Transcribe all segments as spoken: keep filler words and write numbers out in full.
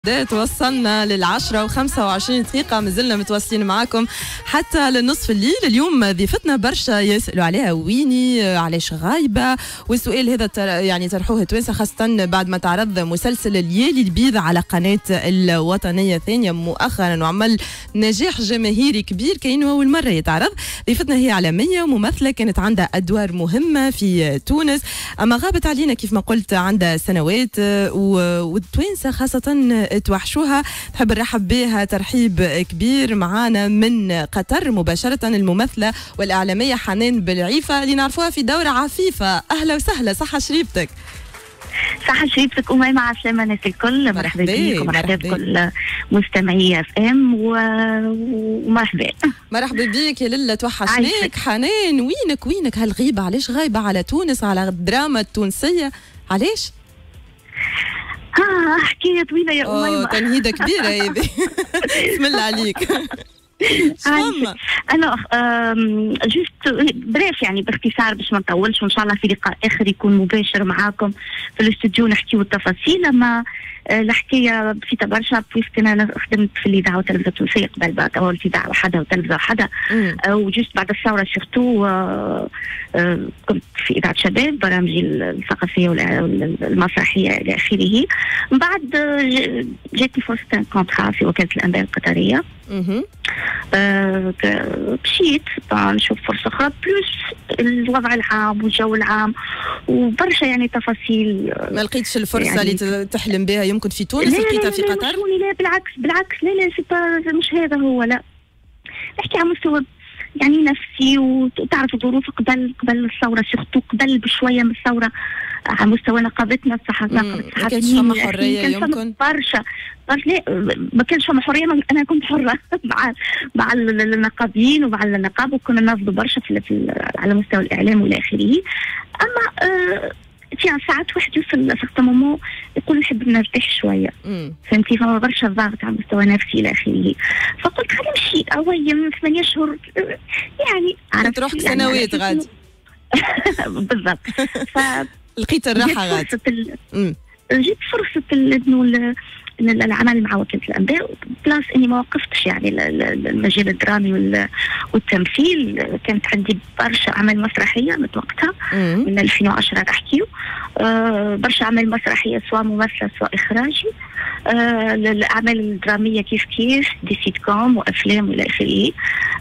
توصلنا للعشرة وخمسة وعشرين دقيقة، مازلنا متواصلين معاكم حتى لنصف الليل. اليوم ضيفتنا برشا يسألوا عليها ويني، علاش غايبة، والسؤال هذا يعني طرحوه توانسة خاصة بعد ما تعرض مسلسل الليالي البيض على قناة الوطنية الثانية مؤخرا وعمل نجاح جماهيري كبير كأنه أول مرة يتعرض. ضيفتنا هي عالمية وممثلة، كانت عندها أدوار مهمة في تونس، أما غابت علينا كيف ما قلت عندها سنوات، والتوانسة خاصة توحشوها. تحب نرحب بها ترحيب كبير معانا من قطر مباشرة الممثلة والإعلامية حنان بلعيفة اللي نعرفوها في دورة عفيفة. أهلا وسهلا، صحة شريفتك. صحة شريفتك أميمة، على السلامة الناس الكل. مرحبا بكم ومرحبا بكل مستمعي اف ام ومرحبا. مرحبا بك يا للا، توحشناك. حنان وينك وينك هالغيبة؟ علاش غايبة على تونس، على الدراما التونسية؟ علاش؟ اه حكايه طويله يا اميمه. تنهيده كبيره هذه. بسم الله عليك. انا جست بريف يعني باختصار باش ما نطولش، وان شاء الله في لقاء اخر يكون مباشر معاكم في الاستوديو نحكيو التفاصيل. اما الحكايه بسيطه برشا، بويسك انا خدمت في الاذاعه والتلفزه التونسيه قبل بقى تو الاذاعه وحدها وتلفزه وحدها، وجست بعد الثوره سيرتو كنت في اذاعه شباب، برامجي الثقافيه والمسرحيه الى اخره. من بعد جاتني فرصه كونترا في وكاله الانباء القطريه. أه مشيت نشوف فرصه اخرى بلوس الوضع العام والجو العام وبرشا يعني تفاصيل. ما لقيتش الفرصه يعني اللي تحلم بها يمكن في تونس لقيتها في قطر؟ لا لا بالعكس بالعكس، لا لا سي مش هذا هو، لا نحكي على مستوى يعني نفسي، وتعرف الظروف قبل قبل الثوره سيرتو قبل بشويه من الثوره على مستوى نقابتنا الصحفيين. ما كانش فما حريه يمكن برشا برشا ما كانش فما حريه. انا كنت حره مع مع النقابيين ومع النقابه، وكنا نرفضوا برشا في, في على مستوى الاعلام والى اخره. اما آه في ساعات واحد يوصل لسيغتان مومون يقول نحب نرتاح شويه، فهمتي؟ فما برشا ضغط على مستوى نفسي الى اخره. فقلت خلينا نمشي اويم ثمانية اشهر يعني عرفت روحك سنوات غادي. بالضبط. ف لقيت الراحه غادي. جيت فرصه انه العمل مع وكاله الانباء، بلاس اني ما وقفتش يعني المجال الدرامي والتمثيل. كانت عندي برشا اعمال مسرحيه من وقتها، من ألفين وعشرة نحكيو. أه برشا اعمال مسرحيه سواء ممثله سواء اخراجي. أه الاعمال الدراميه كيف كيف دي سيت كوم وافلام والى اخره.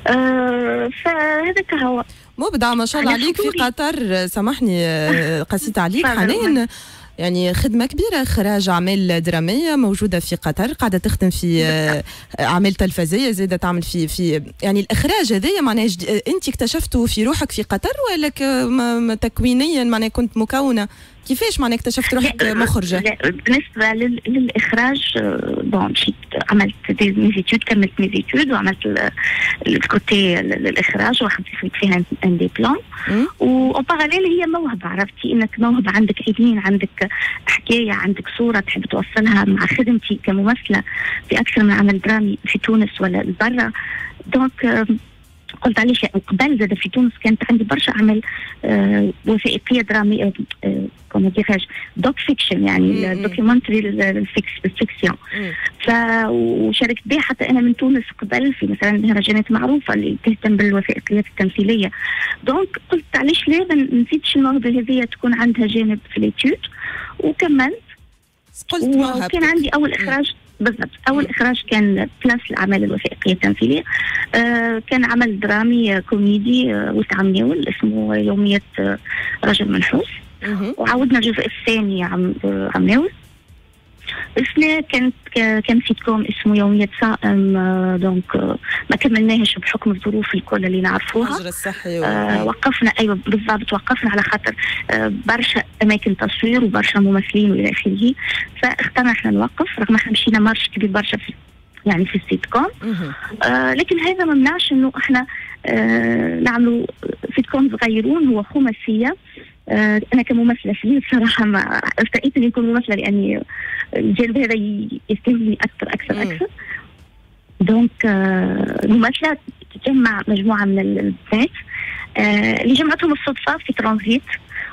أه فهذاك هو مبدع ما شاء الله عليك في قطر. سامحني قسيت عليك حنان، يعني خدمة كبيرة، إخراج أعمال درامية موجودة في قطر، قاعدة تخدم في أعمال تلفزية، زادة تعمل في في يعني الإخراج هذايا معناها أنت اكتشفته في روحك في قطر ولا تكوينيا معناها كنت مكونة؟ كيفاش معناها اكتشفت روحك مخرجة؟ لا بالنسبة للإخراج بون مشيت عملت دي ميزيتود، كملت ميزيتود وعملت الكوتي الإخراج وخدمت فيها ان دي بلان. وأون باراليل هي موهبة، عرفتي انك موهبة، عندك عينين، عندك حكاية، عندك صورة تحب توصلها مع خدمتي كممثلة في أكثر من عمل درامي في تونس ولا برا. دونك قلت علاش يعني قبل زاد في تونس كانت عندي برشا اعمال آه وثائقيه دراميه، آه كما ديراج دوك فيكشن يعني الدوكيومنتري الفيكسيون. ف وشاركت بها حتى انا من تونس قبل في مثلا مهرجانات معروفه اللي تهتم بالوثائقيات التمثيليه. دونك قلت علاش لا ما نزيدش الموهبه هذه تكون عندها جانب في ليتود، وكملت. وكان عندي اول اخراج بالضبط، اول اخراج كان بلاس الاعمال الوثائقيه التمثيليه. آه كان عمل درامي كوميدي آه وسام نيول اسمه يوميه آه رجل منحوس. وعاودنا الجزء الثاني عم آه عم نيول. اسمه كانت كان سيت كوم اسمه يومية صائم. آه دونك آه ما كملناهش بحكم الظروف الكل اللي نعرفوها. الحجر الصحي. آه وقفنا، ايوه بالضبط، وقفنا على خاطر آه برشا اماكن تصوير وبرشا ممثلين والى اخره. فاخترنا احنا نوقف رغم احنا مشينا مارش كبير برشا في يعني في السيت كوم. آه لكن هذا ما منعش انه احنا آه نعملوا سيت كوم صغيرون. هو خماسيه. آه انا كممثله فيه بصراحه ما استحيت اني اكون ممثله لاني الجانب هذا يستهويني اكثر اكثر اكثر. دونك آه ممثله تجمع مجموعه من البنات آه اللي جمعتهم الصدفه في ترانزيت،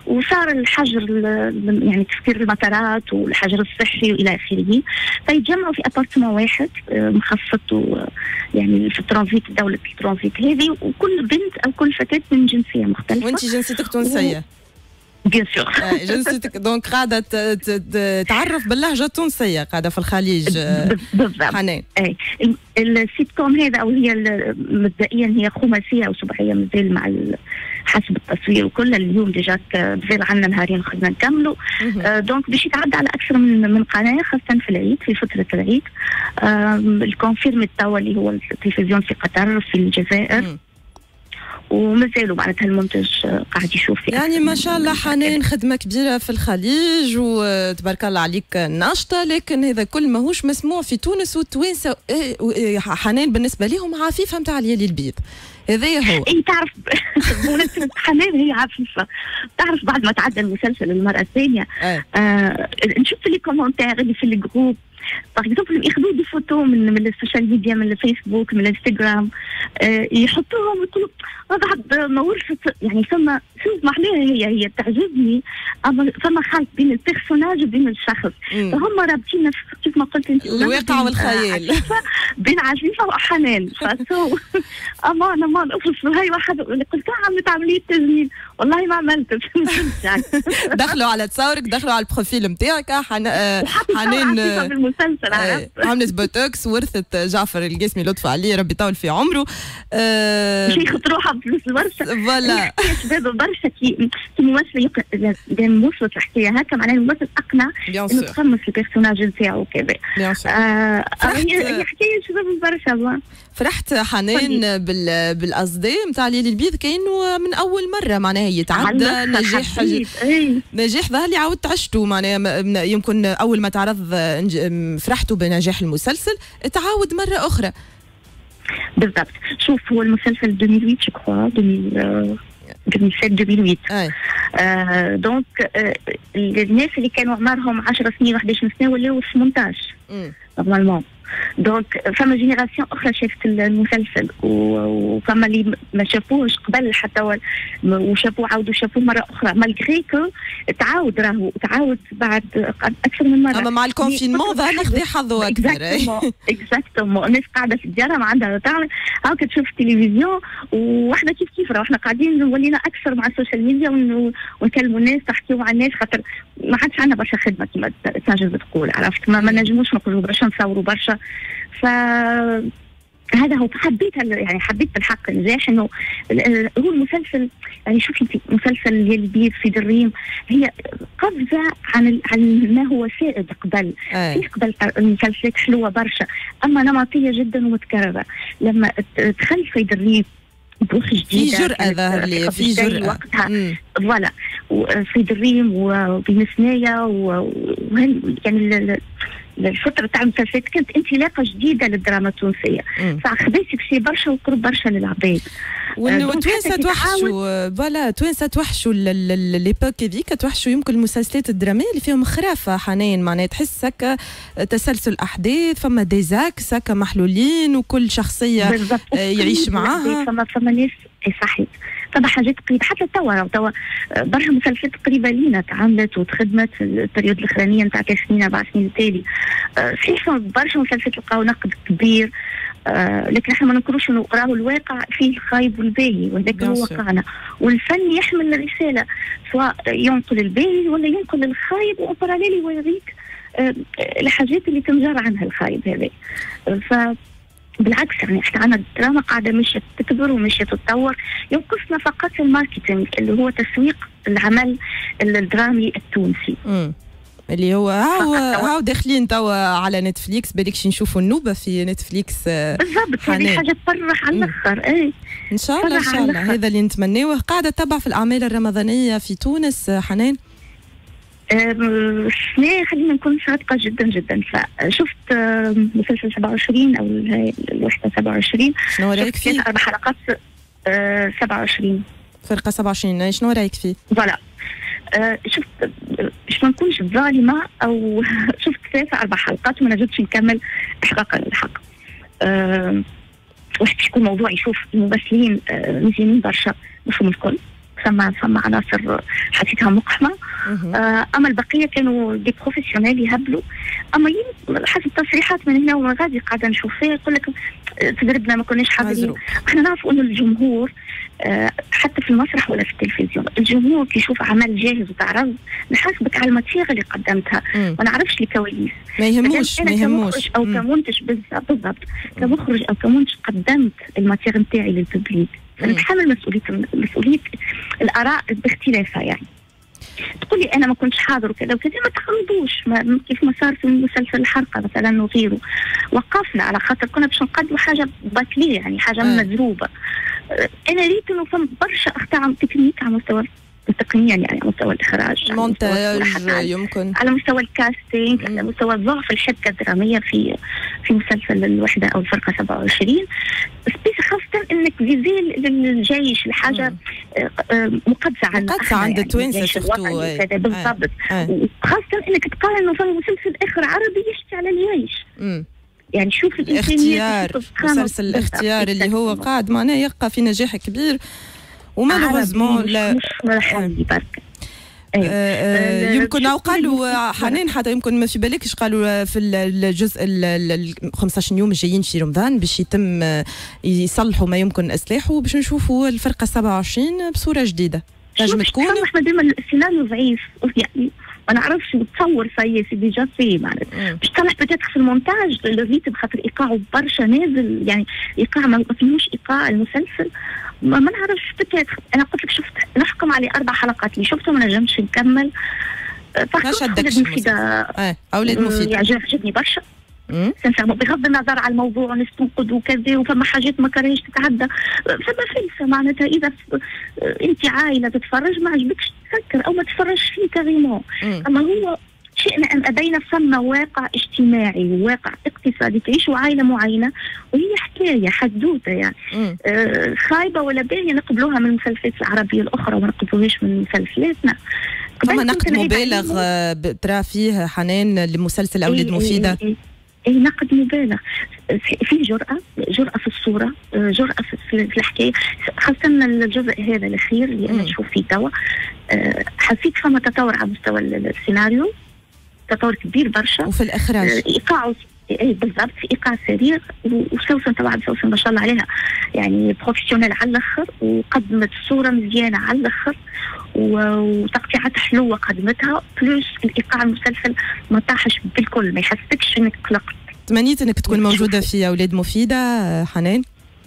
وصار الحجر يعني تسكير المطارات والحجر الصحي والى اخره، فيتجمعوا في ابارتمون واحد مخصص يعني في الترانزيت، دوله الترانزيت هذه، وكل بنت او كل فتاه من جنسيه مختلفه. وانت جنسيتك تونسيه؟ بيان سور. جنسيتك دونك قاعده تعرف باللهجه التونسيه، قاعده في الخليج. بالضبط. حنان، اي السيت كوم هذا او هي مبدئيا هي خماسيه او سباعيه مازال مع حسب التصوير وكل. اليوم ديجا بزال عندنا نهارين خلينا نكملوا. آه دونك باش يتعدى على اكثر من من قناه، خاصه في العيد، في فتره العيد. آه الكونفيرم توا اللي هو التلفزيون في قطر، في الجزائر. م. ومازالوا معناتها المنتج قاعد يشوف في يعني ما شاء الله حنان خدمه كبيره في الخليج وتبارك الله عليك ناشطه، لكن هذا كل ماهوش مسموع في تونس والتوانسه. حنان بالنسبه لهم عفيفه نتاع الليالي البيض، هذا هو. اي تعرف بمناسبة حنان هي عفيفه، تعرف بعد ما تعدى المسلسل المره الثانيه آه نشوف في لي كومنتير اللي في الجروب باغ اكزومبل ياخذوا دي فوتو من من السوشيال ميديا، من الفيسبوك، من الانستغرام، آه يحطوهم ويقولوا بعد ما ورثت يعني فما اسمح لي هي هي تعجبني، اما فما خلط بين البيرسوناج وبين الشخص. مم. فهم رابطين كيف ما قلت انت الواقع والخيال بين عفيفه وحنان. فسو اما انا ما نقص هاي واحد اللي قلت عملت عمليه تجميل، والله ما عملت. دخلوا على تصاورك، دخلوا على البروفيل نتاعك. حنان المسلسل عملت بوتوكس، ورثت جعفر القاسمي لطفي عليه ربي يطول في عمره. باش ياخذ روحها بفلوس برشا. فوالا شباب برشا كي ممثل لما وصلت الحكايه هكا معناها الممثل اقنع انه تقمص البيرسوناج نتاعو وكذا. هي حكايه شباب برشا. فرحت حنان بالاصداء نتاع الليالي البيض، كانه من اول مره معناها يتعدى نجاح. نجاح ظهر لي عاودت عشته معناها، يمكن اول ما تعرض فرحتوا بنجاح المسلسل، تعاود مره اخرى. بالضبط. شوف هو المسلسل ألفين وثمانية جو كخوا ألفين وسبعة ألفين وثمانية. آه دونك آه الناس اللي كانوا اعمارهم عشر سنين واحد عشر سنه ولاو ثمانية عشر نورمالمون. دونك فما جينيراسيون اخرى شافت المسلسل، وفما اللي ما شافوهش قبل حتى وشافوه عاودوا شافوه مره اخرى، مالغري كو تعاود راهو تعاود بعد اكثر من مره. اما مع الكونفينمون ظهر لي خذي حظه اكثر. اكزاكتومون الناس قاعده في الديار ما عندها تعمل هاكا تشوف التلفزيون، وحنا كيف كيف راهو احنا قاعدين ولينا اكثر مع السوشيال ميديا ونكلموا الناس، تحكيوا مع الناس، خاطر ما عادش عندنا برشا خدمه كما تنجم تقول، عرفت ما, ما نجموش نقولوا برشا نصوروا برشا. فهذا هو حبيت يعني حبيت بالحق النجاح انه هو المسلسل. يعني شوفي انت مسلسل الليالي البيض في دريم هي قفزه عن عن ما هو سائد قبل. في قبل المسلسلات حلوه برشا اما نمطيه جدا ومتكرره. لما دخل في دريم بروح جديده في جرأة ظهر لي، في جرأة وقتها فوالا في دريم وبنسنايا يعني الفترة تاع المسلسلات كانت انطلاقة جديدة للدراما التونسية، فخذيتك شي برشا وقرب برشا للعباد. والتوانسة توحشوا فوالا توانسة توحشوا ليبوك هذيك، توحشوا يمكن المسلسلات الدرامية اللي فيهم خرافة حنان، معناها تحس هكا تسلسل أحداث، فما ديزاكس هكا محلولين وكل شخصية يعيش معاها. فما فما ناس صحيح فما حاجات قريبة حتى توا توا برشا مسلسلات قريبة لينا تعملت وتخدمت البريود الأخرانية نتاع ثلاث سنين أربع سنين التالي. صحيح برشا مسلسلات لقاو نقد كبير، آه لكن احنا ما ننكروش انه راهو الواقع فيه الخايب والباهي، وهذاك هو واقعنا. والفن يحمل الرساله سواء ينقل الباهي ولا ينقل الخايب، وباراليل يوريك آه الحاجات اللي تنجر عنها الخايب هذا. آه ف بالعكس يعني احنا عندنا الدراما قاعده ماشيه تكبر وماشيه تتطور، ينقصنا فقط الماركتينج اللي هو تسويق العمل الدرامي التونسي. امم اللي هو هاو هاو داخلين توا على نتفليكس، بالكش نشوفوا النوبه في نتفليكس. بالضبط هذه حاجه تفرح على الاخر. اي ان شاء الله ان شاء الله هذا اللي نتمناه. قاعده تتبع في الاعمال الرمضانيه في تونس حنان؟ السنة خلينا نكون صادقة جدا جدا. فشفت مسلسل سبعة وعشرين أو الوحدة سبعة وعشرين. شنو رأيك فيه؟ أربع حلقات سبعة وعشرين. فرقة سبعة وعشرين شنو رأيك فيه؟ فوالا شفت باش ما نكونش ظالمة أو شفت ثلاثة أربع حلقات وما نجمتش نكمل إحقاقا للحق. واحد يكون موضوع يشوف الممثلين مزيانين برشا مفهوم الكل. فما فما عناصر حسيتها مقحمه. آه اما البقيه كانوا دي بروفيسيونيل يهبلوا. اما حسب تصريحات من هنا ومن غادي قاعده نشوف فيها يقول لك تدربنا ما كناش حاضرين. احنا نعرفوا انه الجمهور آه حتى في المسرح ولا في التلفزيون الجمهور كي يشوف عمل جاهز وتعرض نحاسبك على الماتيغ اللي قدمتها ما نعرفش الكواليس. ما يهموش ما يهموش او كمنتج بالضبط كمخرج او كمنتج قدمت الماتيغ نتاعي للببليك فنتحمل مسؤوليه مسؤوليه الاراء باختلافها. يعني تقول لي انا ما كنتش حاضر وكذا وكذا ما تخلطوش ما كيف ما صار في مسلسل الحرقه مثلا وغيره وقفنا على خاطر كنا باش نقدموا حاجه باطليه يعني حاجه آه. مضروبه. انا ريت انه فم برشا اخطاء تكنيك على مستوى تقنيا يعني على مستوى الاخراج مونتاج يمكن على مستوى الكاستينج على مستوى ضعف الحبكه الدراميه في في مسلسل الوحده او الفرقه سبعة وعشرين خاصه انك فيزيل للجيش الحاجه مقدسه عند مقدسه عند التوانسه شفتوا بالضبط وخاصه انك تقارن في مسلسل اخر عربي يشتي على الجيش. يعني شوف الاختيار مسلسل الاختيار اللي هو قاعد معناه يبقى في نجاح كبير ومالوغوزمون لا مش مرحبا برك. أيوة. آه يمكن او قالوا حنان حتى يمكن ما في بالكش قالوا في الجزء ال خمسة عشر يوم الجايين في رمضان باش يتم يصلحوا ما يمكن اصلاحه باش نشوفوا الفرقه سبعة وعشرين بصوره جديده. نجم تكون احنا ديما السيناريو ضعيف يعني ما نعرفش نتصور في سي ديجا في معناتها باش تصلح بتاتر في المونتاج الريتم خاطر ايقاعه برشا نازل يعني ايقاع ما فيهوش ايقاع المسلسل ما, ما نعرفش بتاتر. انا قلت لك شفت نحكم على اربع حلقات اللي شفتهم ما نجمش نكمل. ما شدكش مفيدة اه اولاد مفيد يعني عجبني برشا بغض النظر على الموضوع نستنقد وكذا وفما حاجات ما كرهتش تتعدى فما فلسه معناتها اذا انت عائله تتفرج ما عجبكش تسكر او ما تتفرجش فيه كاريمون. اما هو شئنا ام ابينا فما واقع اجتماعي وواقع اقتصادي تعيشوا عائله معينه وهي حكايه حدوته يعني آه خايبه ولا باهيه نقبلوها من المسلسلات العربيه الاخرى وما نقبلوهاش من مسلسلاتنا. فما نقد مبالغ ترى فيه حنان لمسلسل اولاد مفيده. إيه إيه اي نقد مبالغ في جرأة جرأة في الصورة جرأة في الحكاية خاصة الجزء هذا الأخير اللي أنا نشوف فيه توا حسيت فما تطور على مستوى السيناريو تطور كبير برشا وفي الإخراج إيقاعه اي بالضبط في ايقاع سريع وسوسن طبعا سوسن ما شاء الله عليها يعني بروفيسيونيل على الاخر وقدمت صوره مزيانه على الاخر وتقطيعات حلوه قدمتها بلوس الايقاع المسلسل ما طاحش بالكل ما يحسكش انك قلقت. تمنيت انك تكون موجوده في اولاد مفيده حنان؟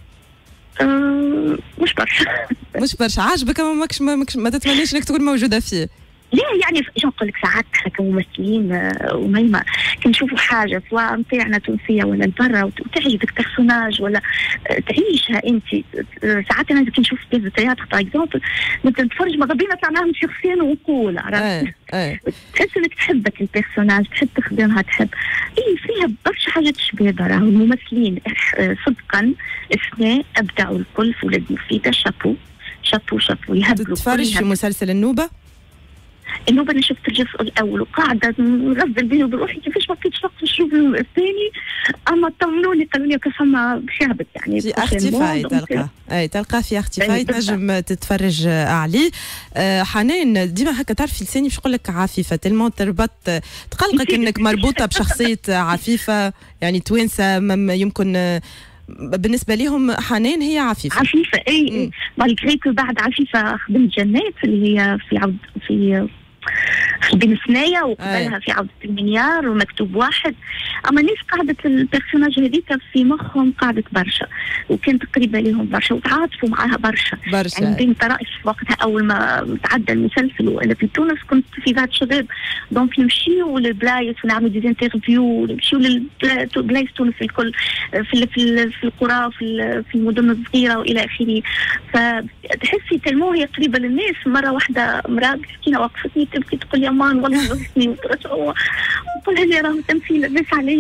أه مش برشا مش برشا عاجبك ما ماكش ما, ما تتمنيش انك تكون موجوده فيه؟ لا يعني نقول لك ساعات احنا كممثلين وميمة كنشوفوا حاجه سواء نتاعنا تونسيه ولا برا وتعجبك بيرسوناج ولا تعيشها انت. ساعات انا كنشوف في تياتر باغ اكزومبل نبدا نتفرج ماذا بينا طلعناهم شخصيا ونقول عرفت تحس انك تحبك البيرسوناج تحب تخدمها تحب اي فيها برشا حاجات شبيه برا. الممثلين صدقا اثنين ابدعوا الكل في ولاد مفيده شابو شابو شابو يهبلوا. تتفرج في مسلسل النوبه؟ النوبة أنا شفت الجزء الأول وقاعدة نغزل بيني وبروحي كيفاش ما بقيتش وقت نشوف الثاني. أما طمنوني قالوا لي كفما شابت يعني في اختفاء تلقى أي تلقى في اختفاء تنجم تتفرج عليه. أه حنان ديما هكا تعرفي لساني باش نقول لك عفيفة تلمون تربط تقلقك إنك مربوطة بشخصية عفيفة يعني توانسة يمكن بالنسبه لهم حنان هي عفيفه عفيفه اي مالغري كو بعد عفيفه خدمت جنات اللي هي في عود في في بين ثنايا وقبلها في عودة المنيار ومكتوب واحد. اما الناس قعدت البيرسوناج هذيك في مخهم قعدت برشا وكانت قريبه لهم برشا وتعاطفوا معاها برشا برشا يعني بين طرائف وقتها اول ما تعدى المسلسل وانا في تونس كنت في ذات شباب دونك نمشيو للبلايص ونعملوا دي انترفيو نمشيو للبلايص تونس الكل في في, في القرى في, في المدن الصغيره والى اخره. فتحسي تلمو هي قريبه للناس. مره واحده امراه مسكينه وقفتني تبكي تقول يا مان والله وحشني ونقول لها راهو تمثيل لبس عليا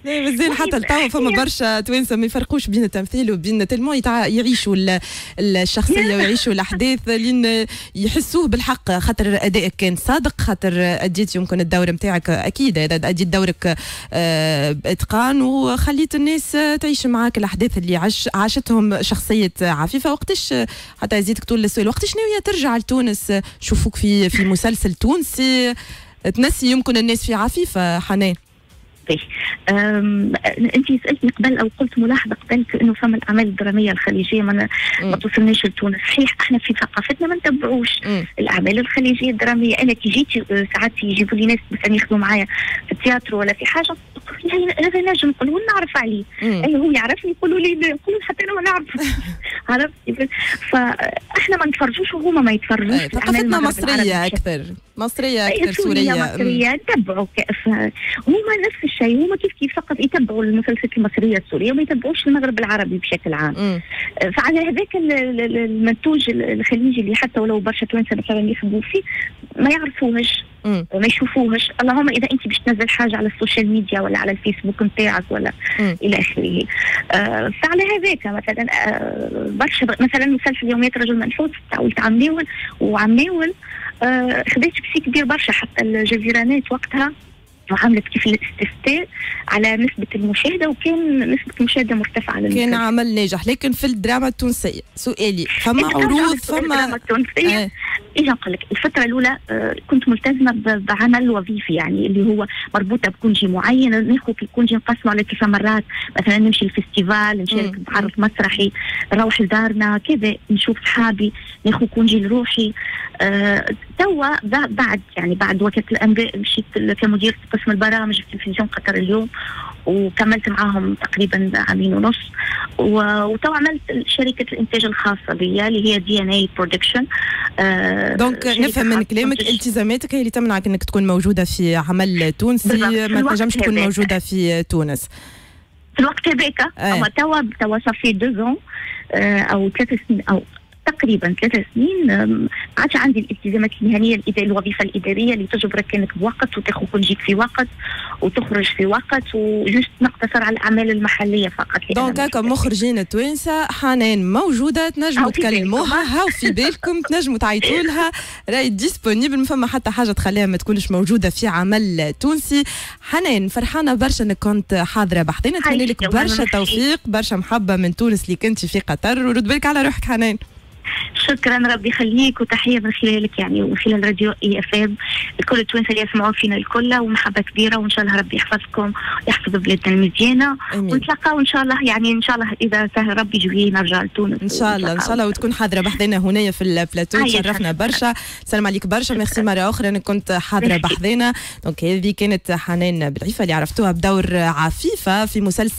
مازال حتى لتوا فما برشا توانسه ما يفرقوش بين التمثيل وبين تلمون يعيشوا الشخصيه ويعيشوا الاحداث لين يحسوه بالحق، خاطر ادائك كان صادق، خاطر اديت يمكن الدور نتاعك اكيد اديت دورك باتقان وخليت الناس تعيش معاك الاحداث اللي عش عاشتهم شخصيه عفيفه. وقتاش حتى يزيدك طول السؤال، وقتاش ناويه ترجع لتونس؟ شوفوك في في مسلسل تونسي تنسي يمكن الناس في عفيفه حنان. انت سالتني قبل او قلت ملاحظه قبل انه فما الاعمال الدراميه الخليجيه ما, ما توصلناش لتونس. صحيح احنا في ثقافتنا ما نتبعوش الاعمال الخليجيه الدراميه. انا كي جيت ساعات يجيبوا لي ناس مثلا ياخذوا معايا في التياترو ولا في حاجه، هذا نجم نقول نعرف عليه، اي هو يعرفني يقولوا لي يقولوا حتى انا ما نعرف. عرفت؟ فاحنا ما نتفرجوش وهما ما يتفرجوش. ثقافتنا مصريه اكثر، مصريه اكثر، سوريه مصريه نتبعوا. هما نفس الشيء، هما كيف كيف فقط يتبعوا المسلسلات المصريه السوريه وما يتبعوش المغرب العربي بشكل عام. م. فعلى هذاك المنتوج الخليجي اللي حتى ولو برشا توانسه مثلا يخدموا فيه ما يعرفوهش، ما يشوفوهش. اللهم اذا انت باش تنزل حاجه على السوشيال ميديا ولا على الفيسبوك نتاعك ولا م. الى اخره. آه فعلى هذاك مثلا آه برشا مثلا مسلسل يوميات رجل منحوس تاع ولد عماول وعماول آه خديت بسي كبير برشا، حتى الجزيرانات وقتها وعملت كيف الاستفتاء على نسبة المشاهدة وكان نسبة المشاهدة مرتفعة للمسلسل. كان عمل ناجح. لكن في الدراما التونسية سؤالي فما عروض فما الدراما التونسية آه. ايش نقول لك، الفترة الأولى آه كنت ملتزمة بعمل وظيفي يعني اللي هو مربوطة بكونجي معين، ناخذ في الكونجي نقسمه على كيف مرات مثلا نمشي الفيستيفال، نشارك بعرض مسرحي، نروح لدارنا كذا، نشوف صحابي، ناخذ كونجي لروحي. آه توا بعد يعني بعد وكالة الأنباء مشيت كمدير قسم البرامج في تلفزيون قطر اليوم وكملت معاهم تقريبا عامين ونص، وتوا عملت شركة الإنتاج الخاصة بي اللي هي دي ان اي برودكشن. دونك نفهم من كلامك التزاماتك هي اللي تمنعك انك تكون موجودة في عمل تونسي، ما تنجمش تكون موجودة في تونس في الوقت هذاك. اما توا توا صافي دوزون او ثلاث سنين او تقريبا ثلاث سنين ما عادش عندي الالتزامات المهنيه الوظيفه الاداريه اللي تجبرك انك بوقت وتاخذ كونجيك في وقت وتخرج في وقت وجست نقتصر على الاعمال المحليه فقط. دونك هكا مخرجين توانسه حنان موجوده، تنجموا تكلموها، هاو في بالكم، تنجموا تعيطوا لها، راهي ديسبونيبل، ما فما حتى حاجه تخليها ما تكونش موجوده في عمل تونسي. حنان فرحانه برشا انك كنت حاضره بحضنا، نتمنى لك برشا توفيق، برشا محبه من تونس اللي كنت في قطر، ورد بالك على روحك حنان. شكرا، ربي يخليك، وتحيه من خلالك يعني ومن خلال راديو اي اف ام لكل التوانسه اللي يسمعوا فينا الكل، ومحبه كبيره، وان شاء الله ربي يحفظكم ويحفظ بلادنا المزيانه، ونتلاقاو ان شاء الله يعني ان شاء الله اذا سهل ربي جوي نرجع لتونس ان شاء الله ان شاء الله، وتكون حاضره بحذنا هنايا في البلاتو، تشرفنا برشا. سلام عليك برشا، ميرسي مره اخرى انك كنت حاضره بحذنا. دونك هذه كانت حنان بالعيفه اللي عرفتوها بدور عفيفه في مسلسل